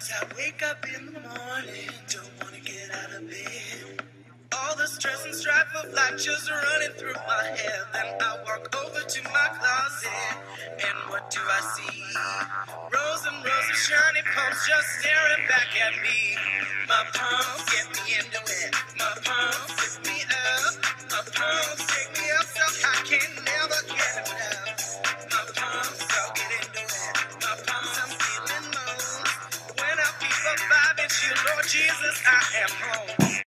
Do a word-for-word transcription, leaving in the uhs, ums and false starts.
I wake up in the morning, don't wanna get out of bed. All the stress and strife of life just running through my head. Then I walk over to my closet, and what do I see? Rows and rows of shiny pumps just staring back at me. My pumps get me into it. My pumps lift me up. My pumps take me up so I can never get enough. My pumps, so get into it. My pumps, I'm feeling moans. When I feel a vibe, it's you, Lord Jesus, I am home.